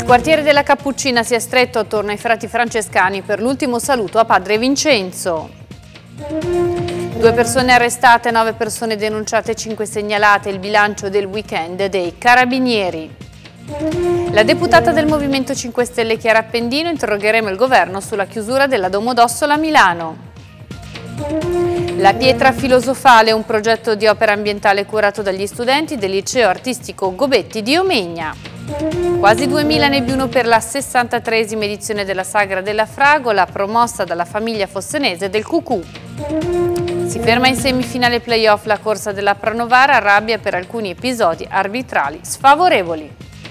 quartiere della Cappuccina si è stretto attorno ai frati francescani per l'ultimo saluto a padre Vincenzo. 2 persone arrestate, 9 persone denunciate, 5 segnalate, il bilancio del weekend dei carabinieri. La deputata del Movimento 5 Stelle Chiara Appendino, interrogheremo il governo sulla chiusura della Domodossola a Milano. La pietra filosofale, un progetto di opera ambientale curato dagli studenti del liceo artistico Gobetti di Omegna. Quasi 2000 Nebbiuno per la 63esima edizione della Sagra della Fragola, promossa dalla famiglia fossenese del Cucù. Si ferma in semifinale playoff la corsa della Pranovara, rabbia per alcuni episodi arbitrali sfavorevoli.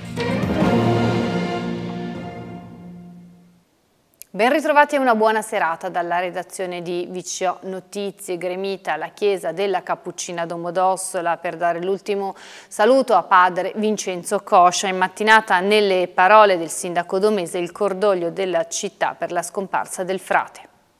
Ben ritrovati e una buona serata dalla redazione di VCO Notizie. Gremita la chiesa della Cappuccina Domodossola per dare l'ultimo saluto a padre Vincenzo Coscia. In mattinata, nelle parole del sindaco domese, il cordoglio della città per la scomparsa del frate.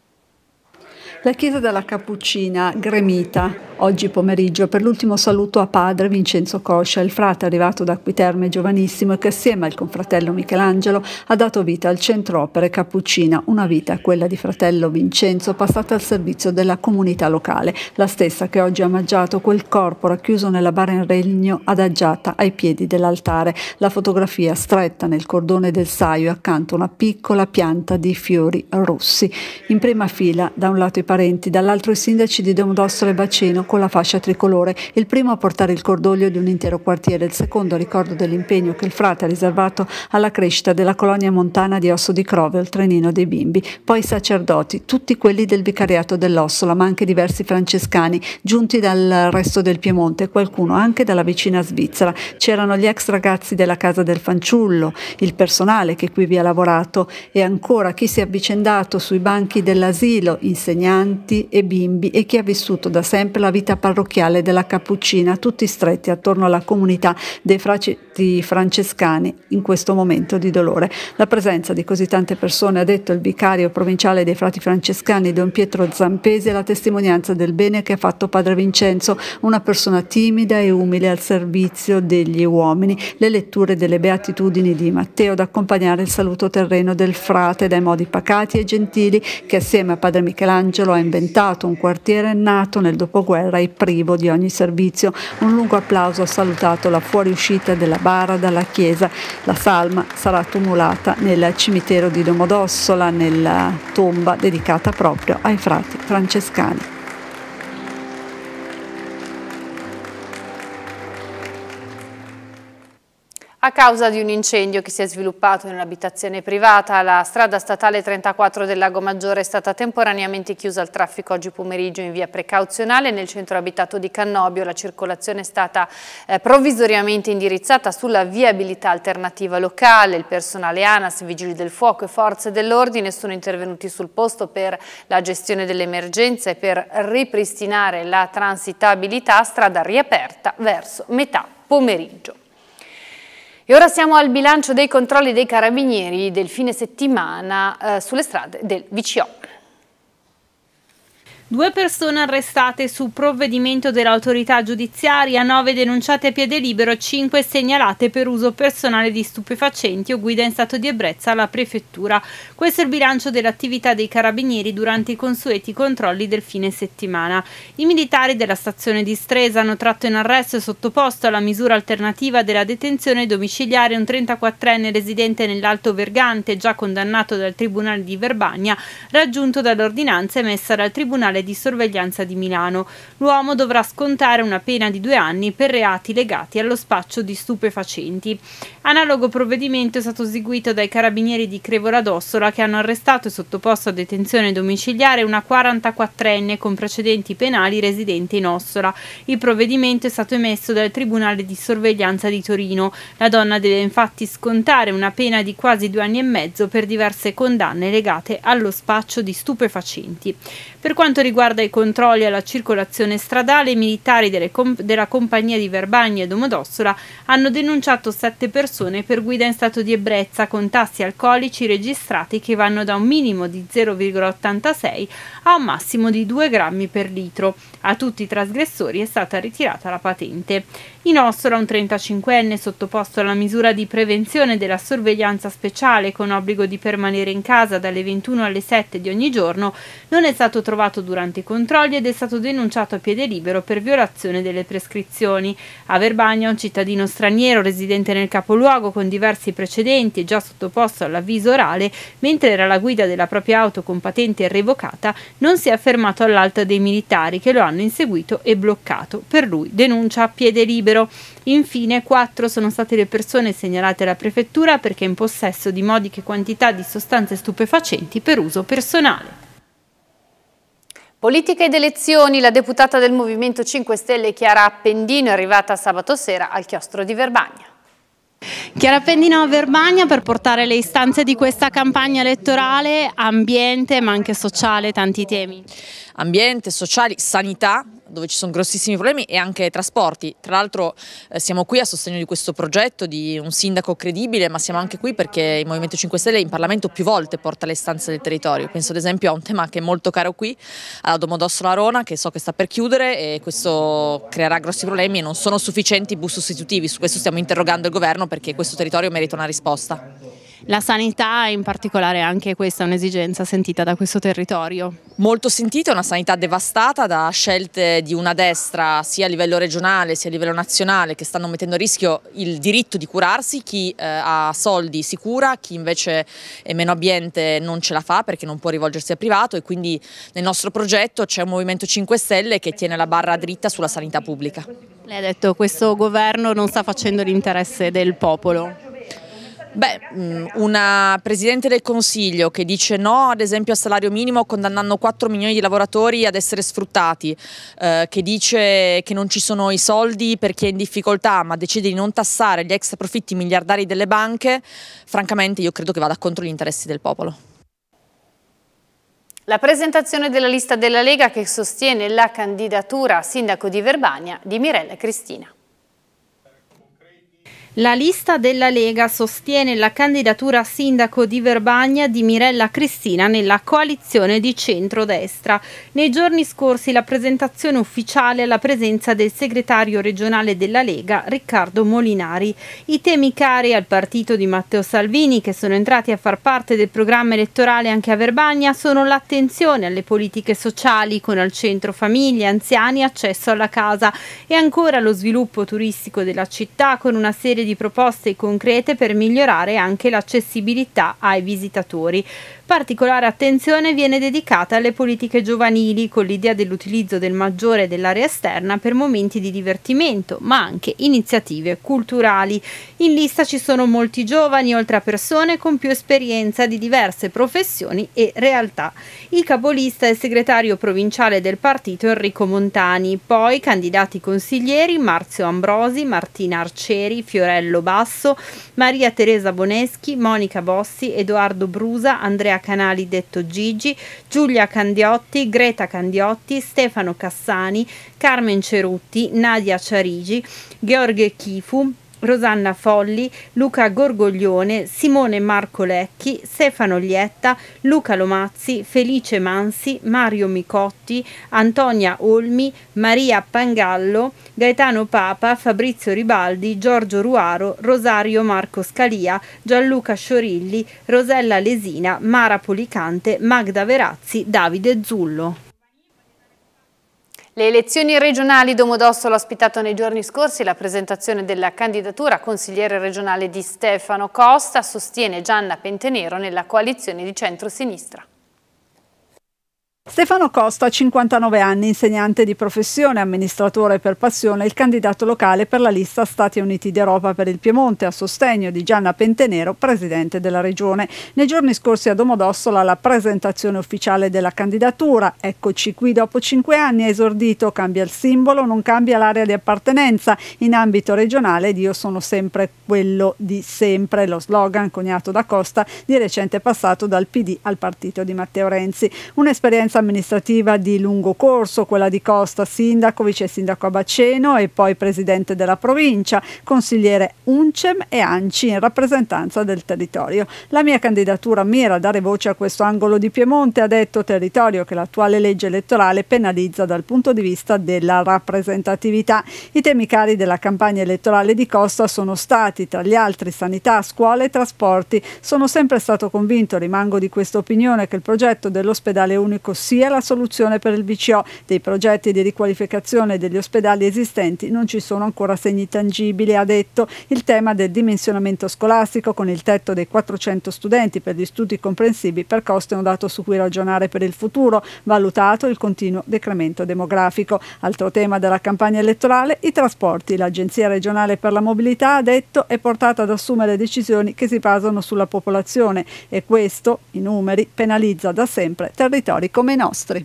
La chiesa della Cappuccina gremita oggi pomeriggio per l'ultimo saluto a padre Vincenzo Coscia, il frate arrivato da Acquiterme giovanissimo e che assieme al confratello Michelangelo ha dato vita al centro opere Cappuccina, una vita, quella di fratello Vincenzo, passata al servizio della comunità locale, la stessa che oggi ha omaggiato quel corpo racchiuso nella bara in legno adagiata ai piedi dell'altare. La fotografia stretta nel cordone del saio accanto a una piccola pianta di fiori rossi. In prima fila, da un lato i parenti, dall'altro i sindaci di Domodossola e Baceno con la fascia tricolore, il primo a portare il cordoglio di un intero quartiere, il secondo a ricordo dell'impegno che il frate ha riservato alla crescita della colonia montana di Osso di Crove, il Trenino dei Bimbi, poi i sacerdoti, tutti quelli del vicariato dell'Ossola, ma anche diversi francescani giunti dal resto del Piemonte, qualcuno anche dalla vicina Svizzera. C'erano gli ex ragazzi della Casa del Fanciullo, il personale che qui vi ha lavorato e ancora chi si è avvicendato sui banchi dell'asilo, insegnanti e bimbi, e chi ha vissuto da sempre la vita parrocchiale della Cappuccina, tutti stretti attorno alla comunità dei frati francescani in questo momento di dolore. La presenza di così tante persone, ha detto il vicario provinciale dei frati francescani Don Pietro Zampesi, è la testimonianza del bene che ha fatto padre Vincenzo, una persona timida e umile al servizio degli uomini. Le letture delle beatitudini di Matteo ad accompagnare il saluto terreno del frate dai modi pacati e gentili che assieme a padre Michelangelo ha inventato un quartiere nato nel dopoguerra e privo di ogni servizio. Un lungo applauso ha salutato la fuoriuscita della bara dalla chiesa. La salma sarà tumulata nel cimitero di Domodossola, nella tomba dedicata proprio ai frati francescani. A causa di un incendio che si è sviluppato in un'abitazione privata, la strada statale 34 del Lago Maggiore è stata temporaneamente chiusa al traffico oggi pomeriggio in via precauzionale nel centro abitato di Cannobio. La circolazione è stata provvisoriamente indirizzata sulla viabilità alternativa locale. Il personale ANAS, Vigili del Fuoco e Forze dell'Ordine sono intervenuti sul posto per la gestione dell'emergenza e per ripristinare la transitabilità, strada riaperta verso metà pomeriggio. E ora siamo al bilancio dei controlli dei carabinieri del fine settimana sulle strade del VCO. 2 persone arrestate su provvedimento dell'autorità giudiziaria, 9 denunciate a piede libero, 5 segnalate per uso personale di stupefacenti o guida in stato di ebbrezza alla prefettura. Questo è il bilancio dell'attività dei carabinieri durante i consueti controlli del fine settimana. I militari della stazione di Stresa hanno tratto in arresto e sottoposto alla misura alternativa della detenzione domiciliare un 34enne residente nell'Alto Vergante, già condannato dal Tribunale di Verbania, raggiunto dall'ordinanza emessa dal Tribunale di sorveglianza di Milano. L'uomo dovrà scontare una pena di 2 anni per reati legati allo spaccio di stupefacenti. Analogo provvedimento è stato eseguito dai carabinieri di Crevola d'Ossola, che hanno arrestato e sottoposto a detenzione domiciliare una 44enne con precedenti penali residente in Ossola. Il provvedimento è stato emesso dal Tribunale di sorveglianza di Torino. La donna deve infatti scontare una pena di quasi 2 anni e mezzo per diverse condanne legate allo spaccio di stupefacenti. Per quanto riguarda i controlli alla circolazione stradale, i militari della compagnia di Verbagna e Domodossola hanno denunciato 7 persone per guida in stato di ebbrezza con tassi alcolici registrati che vanno da un minimo di 0,86 a un massimo di 2 grammi per litro. A tutti i trasgressori è stata ritirata la patente. In Ossola un 35enne sottoposto alla misura di prevenzione della sorveglianza speciale con obbligo di permanere in casa dalle 21 alle 7 di ogni giorno non è stato trovato durante i controlli ed è stato denunciato a piede libero per violazione delle prescrizioni. A Verbagna un cittadino straniero residente nel capoluogo con diversi precedenti e già sottoposto all'avviso orale, mentre era alla guida della propria auto con patente revocata, non si è fermato all'alta dei militari che lo hanno inseguito e bloccato. Per lui denuncia a piede libero. Infine 4 sono state le persone segnalate alla prefettura perché in possesso di modiche quantità di sostanze stupefacenti per uso personale. Politica ed elezioni, la deputata del Movimento 5 Stelle Chiara Appendino è arrivata sabato sera al chiostro di Verbagna. Chiara Appendino a Verbagna per portare le istanze di questa campagna elettorale, ambiente ma anche sociale, tanti temi. Ambiente, sociali, sanità, dove ci sono grossissimi problemi, e anche trasporti. Tra l'altro siamo qui a sostegno di questo progetto di un sindaco credibile, ma siamo anche qui perché il Movimento 5 Stelle in Parlamento più volte porta le istanze del territorio. Penso ad esempio a un tema che è molto caro qui, alla Domodossola Arona, che so che sta per chiudere e questo creerà grossi problemi e non sono sufficienti i bus sostitutivi. Su questo stiamo interrogando il governo perché questo territorio merita una risposta. La sanità in particolare, anche questa è un'esigenza sentita da questo territorio. Molto sentita, è una sanità devastata da scelte di una destra sia a livello regionale sia a livello nazionale che stanno mettendo a rischio il diritto di curarsi. Chi ha soldi si cura, chi invece è meno abbiente non ce la fa perché non può rivolgersi al privato, e quindi nel nostro progetto c'è un Movimento 5 Stelle che tiene la barra dritta sulla sanità pubblica. Lei ha detto che questo governo non sta facendo l'interesse del popolo. Beh, una Presidente del Consiglio che dice no ad esempio al salario minimo condannando 4 milioni di lavoratori ad essere sfruttati, che dice che non ci sono i soldi per chi è in difficoltà ma decide di non tassare gli extra profitti miliardari delle banche, francamente io credo che vada contro gli interessi del popolo. La presentazione della lista della Lega che sostiene la candidatura a sindaco di Verbagna di Mirella Cristina. La lista della Lega sostiene la candidatura a sindaco di Verbagna di Mirella Cristina nella coalizione di centrodestra. Nei giorni scorsi la presentazione ufficiale alla presenza del segretario regionale della Lega, Riccardo Molinari. I temi cari al partito di Matteo Salvini, che sono entrati a far parte del programma elettorale anche a Verbagna, sono l'attenzione alle politiche sociali con al centro famiglie, anziani, accesso alla casa e ancora lo sviluppo turistico della città con una serie di proposte concrete per migliorare anche l'accessibilità ai visitatori. Particolare attenzione viene dedicata alle politiche giovanili con l'idea dell'utilizzo del maggiore dell'area esterna per momenti di divertimento, ma anche iniziative culturali. In lista ci sono molti giovani, oltre a persone con più esperienza di diverse professioni e realtà. Il capolista è il segretario provinciale del partito Enrico Montani, poi candidati consiglieri Marzio Ambrosi, Martina Arcieri, Fiorello Basso, Maria Teresa Boneschi, Monica Bossi, Edoardo Brusa, Andrea Canali detto Gigi, Giulia Candiotti, Greta Candiotti, Stefano Cassani, Carmen Cerutti, Nadia Ciarigi, Gheorghe Chifu, Rosanna Folli, Luca Gorgoglione, Simone Marco Lecchi, Stefano Lietta, Luca Lomazzi, Felice Mansi, Mario Micotti, Antonia Olmi, Maria Pangallo, Gaetano Papa, Fabrizio Ribaldi, Giorgio Ruaro, Rosario Marco Scalia, Gianluca Sciorilli, Rosella Lesina, Mara Policante, Magda Verazzi, Davide Zullo. Le elezioni regionali, Domodossola ha ospitato nei giorni scorsi la presentazione della candidatura a consigliere regionale di Stefano Costa, sostiene Gianna Pentenero nella coalizione di centro-sinistra. Stefano Costa, 59 anni, insegnante di professione, amministratore per passione, il candidato locale per la lista Stati Uniti d'Europa per il Piemonte a sostegno di Gianna Pentenero, presidente della regione. Nei giorni scorsi a Domodossola la presentazione ufficiale della candidatura. Eccoci qui dopo 5 anni, ha esordito, cambia il simbolo, non cambia l'area di appartenenza. In ambito regionale io sono sempre quello di sempre, lo slogan coniato da Costa, di recente passato dal PD al partito di Matteo Renzi. Un'esperienza rappresentanza amministrativa di lungo corso, quella di Costa, sindaco, vice sindaco a Baceno e poi presidente della provincia, consigliere UNCEM e ANCI in rappresentanza del territorio. La mia candidatura mira a dare voce a questo angolo di Piemonte, ha detto Territorio, che l'attuale legge elettorale penalizza dal punto di vista della rappresentatività. I temi cari della campagna elettorale di Costa sono stati, tra gli altri, sanità, scuole e trasporti. Sono sempre stato convinto, rimango di questa opinione, che il progetto dell'ospedale unico sia la soluzione per il VCO. Dei progetti di riqualificazione degli ospedali esistenti non ci sono ancora segni tangibili, ha detto. Il tema del dimensionamento scolastico con il tetto dei 400 studenti per gli studi comprensivi per Costa è un dato su cui ragionare per il futuro, valutato il continuo decremento demografico. Altro tema della campagna elettorale, i trasporti. L'Agenzia regionale per la mobilità, ha detto, è portata ad assumere decisioni che si basano sulla popolazione e questo, i numeri, penalizza da sempre territori come i nostri.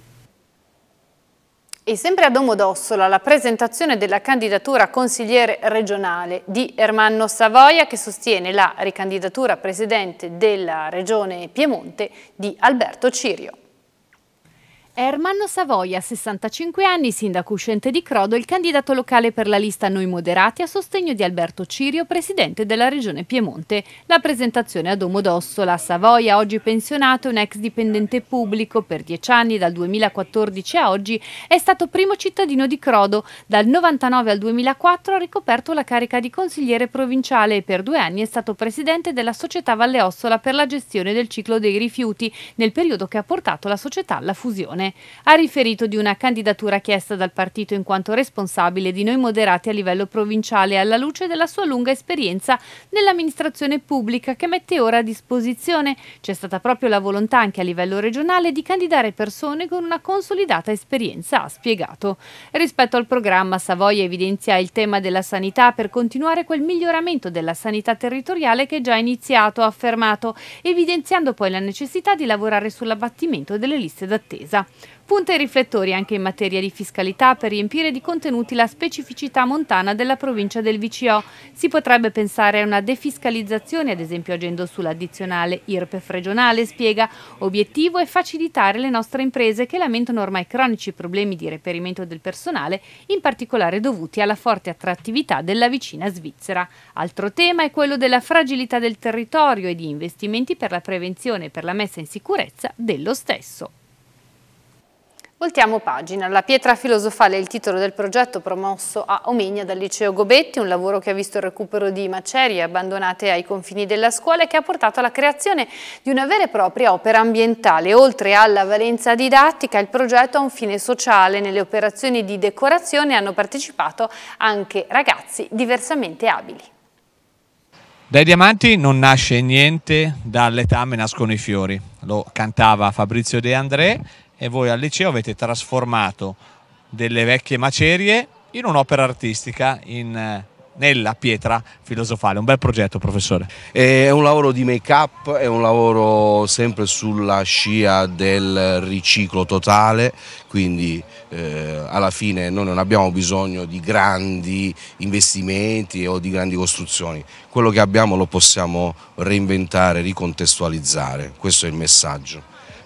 E sempre a Domodossola la presentazione della candidatura consigliere regionale di Ermanno Savoia, che sostiene la ricandidatura presidente della Regione Piemonte di Alberto Cirio. Ermanno Savoia, 65 anni, sindaco uscente di Crodo, il candidato locale per la lista Noi Moderati a sostegno di Alberto Cirio, presidente della Regione Piemonte. La presentazione a Domodossola. Savoia, oggi pensionato, un ex dipendente pubblico, per 10 anni, dal 2014 a oggi, è stato primo cittadino di Crodo. Dal 99 al 2004 ha ricoperto la carica di consigliere provinciale e per 2 anni è stato presidente della società Valle Ossola per la gestione del ciclo dei rifiuti, nel periodo che ha portato la società alla fusione. Ha riferito di una candidatura chiesta dal partito in quanto responsabile di Noi Moderati a livello provinciale, alla luce della sua lunga esperienza nell'amministrazione pubblica che mette ora a disposizione. C'è stata proprio la volontà anche a livello regionale di candidare persone con una consolidata esperienza, ha spiegato. Rispetto al programma, Savoia evidenzia il tema della sanità per continuare quel miglioramento della sanità territoriale che è già iniziato, ha affermato, evidenziando poi la necessità di lavorare sull'abbattimento delle liste d'attesa. Punta i riflettori anche in materia di fiscalità per riempire di contenuti la specificità montana della provincia del VCO. Si potrebbe pensare a una defiscalizzazione, ad esempio agendo sull'addizionale IRPEF regionale, spiega. Obiettivo è facilitare le nostre imprese che lamentano ormai cronici problemi di reperimento del personale, in particolare dovuti alla forte attrattività della vicina Svizzera. Altro tema è quello della fragilità del territorio e di investimenti per la prevenzione e per la messa in sicurezza dello stesso. Voltiamo pagina. La pietra filosofale è il titolo del progetto promosso a Omegna dal Liceo Gobetti, un lavoro che ha visto il recupero di macerie abbandonate ai confini della scuola e che ha portato alla creazione di una vera e propria opera ambientale. Oltre alla valenza didattica, il progetto ha un fine sociale. Nelle operazioni di decorazione hanno partecipato anche ragazzi diversamente abili. Dai diamanti non nasce niente, dall'etame nascono i fiori. Lo cantava Fabrizio De André. E voi al liceo avete trasformato delle vecchie macerie in un'opera artistica nella pietra filosofale. Un bel progetto, professore. È un lavoro di make-up, è un lavoro sempre sulla scia del riciclo totale, quindi alla fine noi non abbiamo bisogno di grandi investimenti o di grandi costruzioni. Quello che abbiamo lo possiamo reinventare, ricontestualizzare. Questo è il messaggio.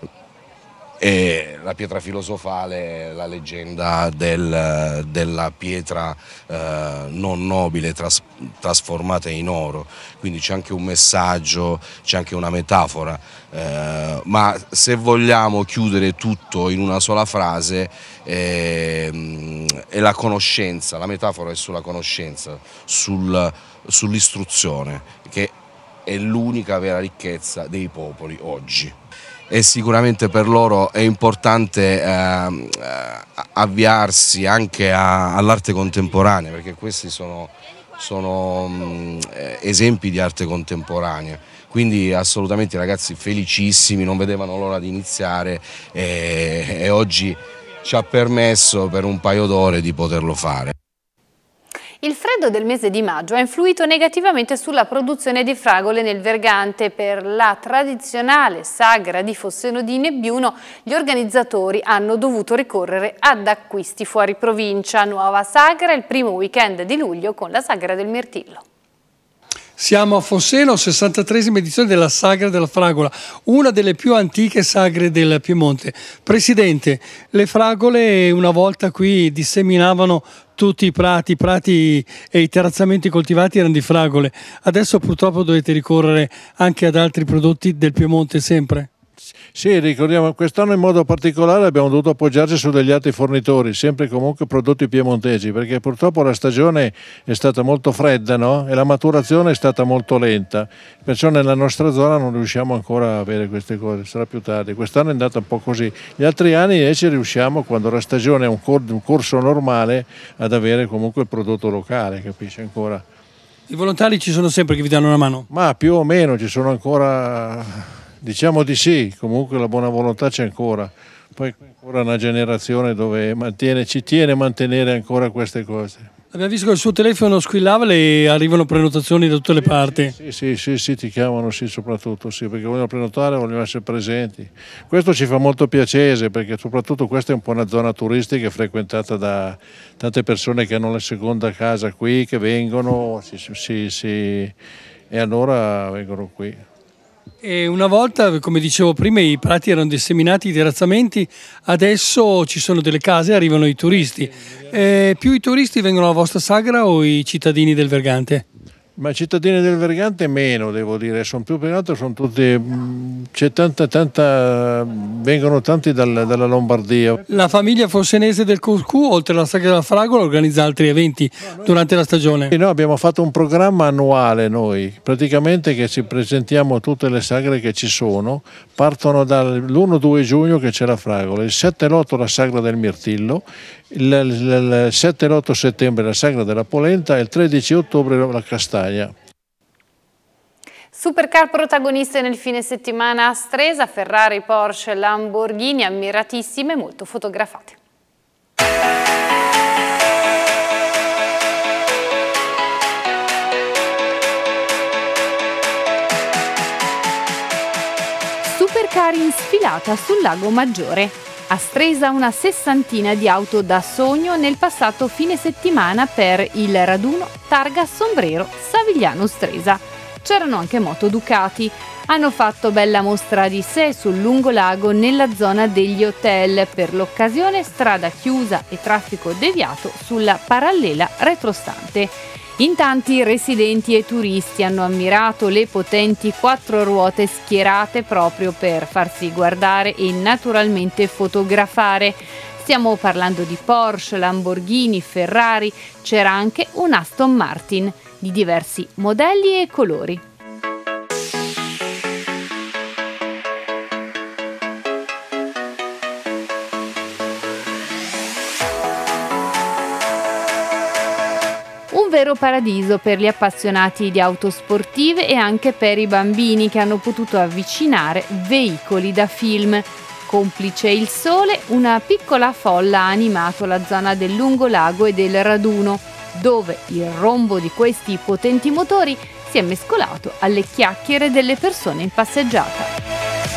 E la pietra filosofale è la leggenda della pietra non nobile trasformata in oro, quindi c'è anche un messaggio, c'è anche una metafora, ma se vogliamo chiudere tutto in una sola frase è la conoscenza, la metafora è sulla conoscenza, sull'istruzione, che è l'unica vera ricchezza dei popoli oggi. E sicuramente per loro è importante avviarsi anche all'arte contemporanea, perché questi sono esempi di arte contemporanea, quindi assolutamente i ragazzi felicissimi, non vedevano l'ora di iniziare e oggi ci ha permesso per un paio d'ore di poterlo fare. Il freddo del mese di maggio ha influito negativamente sulla produzione di fragole nel Vergante. Per la tradizionale sagra di Fosseno di Nebbiuno, gli organizzatori hanno dovuto ricorrere ad acquisti fuori provincia. Nuova sagra il primo weekend di luglio con la sagra del Mirtillo. Siamo a Fosseno, 63esima edizione della Sagra della Fragola, una delle più antiche sagre del Piemonte. Presidente, le fragole una volta qui disseminavano tutti i prati e i terrazzamenti coltivati erano di fragole. Adesso purtroppo dovete ricorrere anche ad altri prodotti del Piemonte sempre. Sì, ricordiamo, quest'anno in modo particolare abbiamo dovuto appoggiarci su degli altri fornitori, sempre comunque prodotti piemontesi, perché purtroppo la stagione è stata molto fredda, no? E la maturazione è stata molto lenta, perciò nella nostra zona non riusciamo ancora a avere queste cose, sarà più tardi. Quest'anno è andata un po' così, gli altri anni invece riusciamo, quando la stagione è un corso normale, ad avere comunque il prodotto locale, capisci ancora? I volontari ci sono sempre che vi danno una mano? Ma più o meno ci sono ancora... Diciamo di sì, comunque la buona volontà c'è ancora, poi ancora una generazione dove ci tiene a mantenere ancora queste cose. Abbiamo visto che il suo telefono squillava e arrivano prenotazioni da tutte le parti. Sì, ti chiamano, sì, soprattutto, sì, perché vogliono prenotare, vogliono essere presenti. Questo ci fa molto piacere, perché soprattutto questa è un po' una zona turistica frequentata da tante persone che hanno la seconda casa qui, che vengono, e allora vengono qui. E una volta, come dicevo prima, i prati erano disseminati, i terrazzamenti, adesso ci sono delle case e arrivano i turisti. Più i turisti vengono alla vostra sagra o i cittadini del Vergante? Ma i cittadini del Vergante meno, devo dire, sono più per altro, sono tutti, c'è vengono tanti dalla Lombardia. La famiglia fossenese del Cuscù, oltre alla Sagra della Fragola, organizza altri eventi durante la stagione. Noi abbiamo fatto un programma annuale noi, praticamente che ci presentiamo tutte le sagre che ci sono, partono dall'1-2 giugno che c'è la Fragola, il 7-8 la Sagra del Mirtillo, il 7-8 settembre la Sagra della Polenta e il 13 ottobre la Castagna. Supercar protagoniste nel fine settimana a Stresa, Ferrari, Porsche, Lamborghini, ammiratissime e molto fotografate. Supercar in sfilata sul Lago Maggiore. A Stresa una 60ina di auto da sogno nel passato fine settimana per il raduno Targa Sombrero Savigliano Stresa. C'erano anche moto Ducati. Hanno fatto bella mostra di sé sul lungolago nella zona degli hotel. Per l'occasione strada chiusa e traffico deviato sulla parallela retrostante. In tanti residenti e turisti hanno ammirato le potenti 4 ruote schierate proprio per farsi guardare e naturalmente fotografare. Stiamo parlando di Porsche, Lamborghini, Ferrari, c'era anche un Aston Martin di diversi modelli e colori. Un vero paradiso per gli appassionati di auto sportive e anche per i bambini che hanno potuto avvicinare veicoli da film. Complice il sole, una piccola folla ha animato la zona del lungolago e del raduno, dove il rombo di questi potenti motori si è mescolato alle chiacchiere delle persone in passeggiata.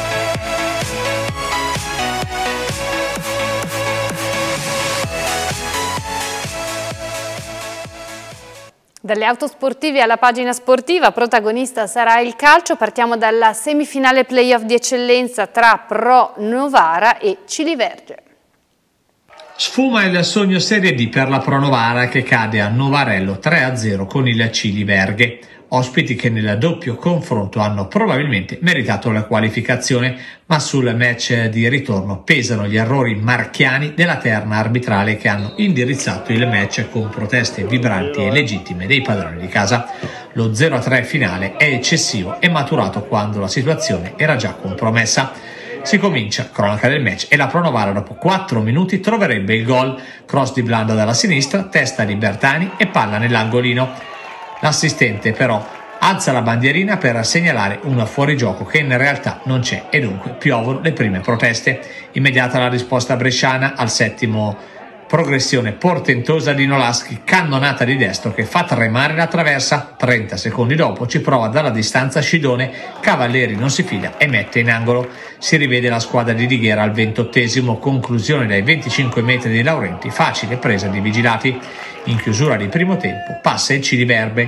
Dalle auto sportive alla pagina sportiva, protagonista sarà il calcio. Partiamo dalla semifinale playoff di eccellenza tra Pro Novara e Ciliverge. Sfuma il sogno Serie D per la Pro Novara che cade a Novarello 3-0 con il Ciliverghe. Ospiti che nel doppio confronto hanno probabilmente meritato la qualificazione, ma sul match di ritorno pesano gli errori marchiani della terna arbitrale che hanno indirizzato il match con proteste vibranti e legittime dei padroni di casa. Lo 0-3 finale è eccessivo e maturato quando la situazione era già compromessa. Si comincia, cronaca del match, e la Pro Novara dopo 4 minuti troverebbe il gol, cross di Blanda dalla sinistra, testa di Bertani e palla nell'angolino. L'assistente però alza la bandierina per segnalare un fuorigioco che in realtà non c'è e dunque piovono le prime proteste. Immediata la risposta bresciana al settimo, progressione portentosa di Nolaschi, cannonata di destro che fa tremare la traversa. 30 secondi dopo ci prova dalla distanza Scidone, Cavalleri non si fida e mette in angolo. Si rivede la squadra di Righera al 28esimo, conclusione dai 25 metri di Laurenti, facile presa di vigilati. In chiusura di primo tempo passa il Ciliverbe,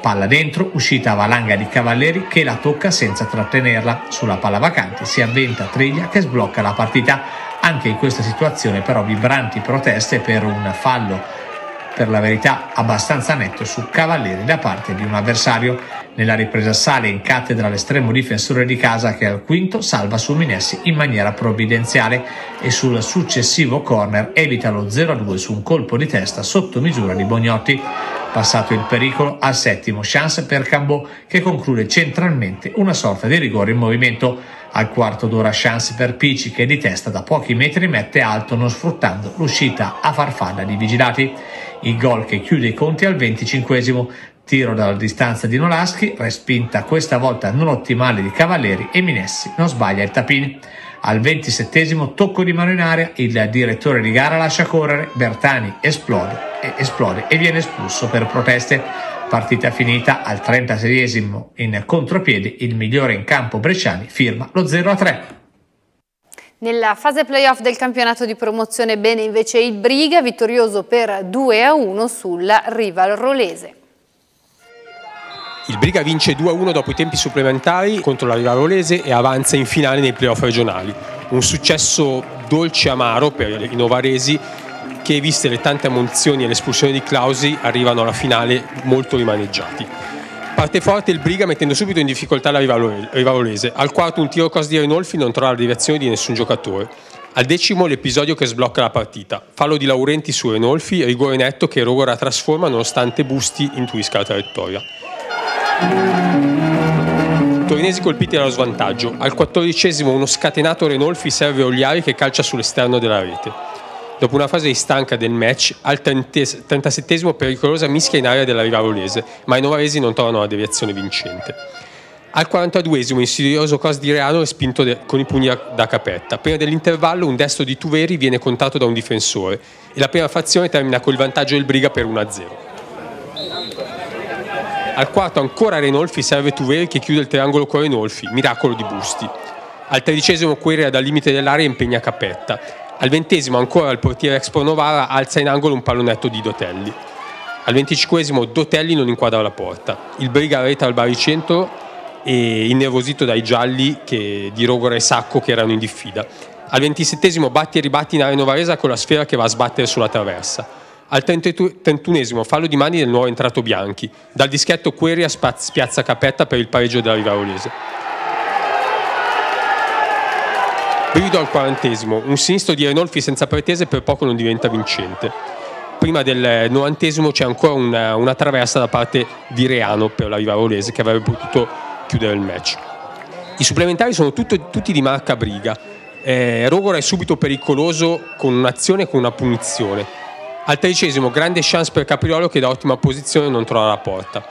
palla dentro, uscita a valanga di Cavalieri che la tocca senza trattenerla. Sulla palla vacante si avventa Triglia che sblocca la partita. Anche in questa situazione però vibranti proteste per un fallo, per la verità abbastanza netto, su Cavalieri da parte di un avversario. Nella ripresa sale in cattedra l'estremo difensore di casa che al quinto salva su Minessi in maniera provvidenziale e sul successivo corner evita lo 0-2 su un colpo di testa sotto misura di Bognotti. Passato il pericolo, al settimo chance per Cambò che conclude centralmente una sorta di rigore in movimento. Al quarto d'ora chance per Pici che di testa da pochi metri mette alto non sfruttando l'uscita a farfalla di vigilati. Il gol che chiude i conti al 25esimo, tiro dalla distanza di Nolaschi, respinta questa volta non ottimale di Cavalieri e Minessi non sbaglia il tapin. Al 27esimo tocco di mano in area, il direttore di gara lascia correre, Bertani esplode e viene espulso per proteste. Partita finita. Al 36esimo in contropiede il migliore in campo Bresciani firma lo 0-3. Nella fase playoff del campionato di promozione bene invece il Briga, vittorioso per 2-1 sulla Rival Rolese. Il Briga vince 2-1 dopo i tempi supplementari contro la Rival Rolese e avanza in finale nei playoff regionali. Un successo dolce e amaro per i novaresi che, viste le tante ammonizioni e l'espulsione di Clausi, arrivano alla finale molto rimaneggiati. Parte forte il Briga mettendo subito in difficoltà la Rivarolese. Al quarto un tiro cross di Renolfi non trova la deviazione di nessun giocatore. Al decimo l'episodio che sblocca la partita. Fallo di Laurenti su Renolfi, rigore netto che Rogora trasforma nonostante Busti intuisca la traiettoria. Torinesi colpiti dallo svantaggio. Al 14esimo uno scatenato Renolfi serve Ogliari che calcia sull'esterno della rete. Dopo una fase stanca del match, al 37esimo pericolosa mischia in area della Rivarolese, ma i novaresi non trovano la deviazione vincente. Al 42esimo insidioso cross di Reano respinto con i pugni da Capetta. Prima dell'intervallo un destro di Tuveri viene contato da un difensore e la prima frazione termina con il vantaggio del Briga per 1-0. Al quarto ancora Renolfi serve Tuveri che chiude il triangolo con Renolfi, miracolo di Busti. Al 13esimo Querea dal limite dell'area impegna Capetta. Al 20esimo ancora il portiere ex Pro Novara alza in angolo un pallonetto di Dotelli. Al 25esimo Dotelli non inquadra la porta. Il Briga reta al baricentro e innervosito dai gialli di Rogora e Sacco che erano in diffida. Al 27esimo batti e ribatti in area novaresa con la sfera che va a sbattere sulla traversa. Al 31esimo fallo di mani del nuovo entrato Bianchi. Dal dischetto Queria spiazza Capetta per il pareggio della Rivarolese. Brivido al 40esimo, un sinistro di Renolfi senza pretese per poco non diventa vincente. Prima del 90esimo c'è ancora una traversa da parte di Reano per la Rivarolese che avrebbe potuto chiudere il match. I supplementari sono tutti di marca Briga. Rogora è subito pericoloso con un'azione e con una punizione. Al 13esimo grande chance per Capriolo che da ottima posizione non trova la porta.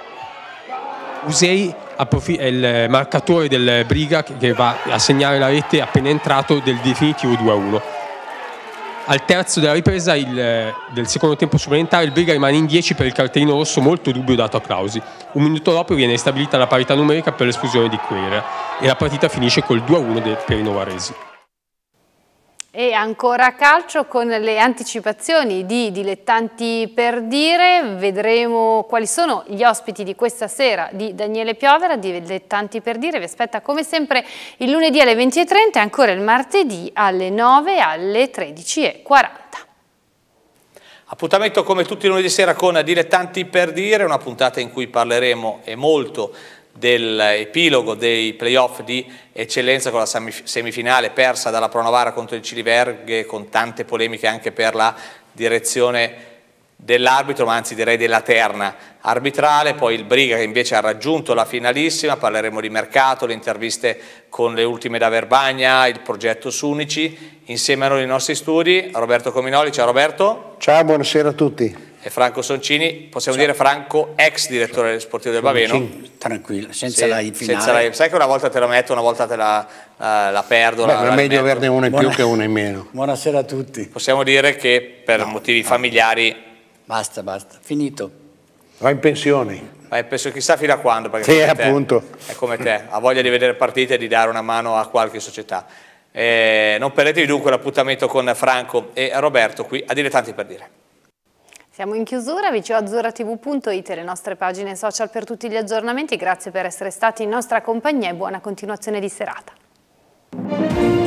Usei è il marcatore del Briga che va a segnare la rete appena entrato del definitivo 2-1. Al terzo della ripresa del secondo tempo supplementare il Briga rimane in 10 per il cartellino rosso molto dubbio dato a Clausi. Un minuto dopo viene stabilita la parità numerica per l'esplosione di Querea e la partita finisce col 2-1 per i novaresi. E ancora calcio con le anticipazioni di Dilettanti per dire. Vedremo quali sono gli ospiti di questa sera di Daniele Piovera. Dilettanti per dire vi aspetta come sempre il lunedì alle 20:30 e ancora il martedì alle 9 alle 13:40. Appuntamento come tutti i lunedì sera con Dilettanti per dire, una puntata in cui parleremo e molto dell'epilogo dei playoff di eccellenza con la semifinale persa dalla Pro Novara contro il Ciliverghe, con tante polemiche anche per la direzione dell'arbitro, ma anzi direi della terna arbitrale. Poi il Briga che invece ha raggiunto la finalissima. Parleremo di mercato, le interviste con le ultime da Verbagna, il progetto Sunici. Insieme a noi nei nostri studi Roberto Cominoli. Ciao Roberto. Ciao, buonasera a tutti. E Franco Soncini, possiamo dire Franco, ex direttore sportivo del Baveno. Tranquillo, senza la finale. Sai che una volta te la metto, una volta te la perdo. Beh, è meglio averne una in più che una in meno. Buonasera a tutti. Possiamo dire che per motivi familiari... Basta, finito. Va in pensione. Penso chissà fino a quando, perché sì, appunto. È come te, ha voglia di vedere partite e di dare una mano a qualche società. Non perdetevi dunque l'appuntamento con Franco e Roberto qui a Dilettanti per dire. Siamo in chiusura, wcoazzurratv.it e le nostre pagine social per tutti gli aggiornamenti. Grazie per essere stati in nostra compagnia e buona continuazione di serata.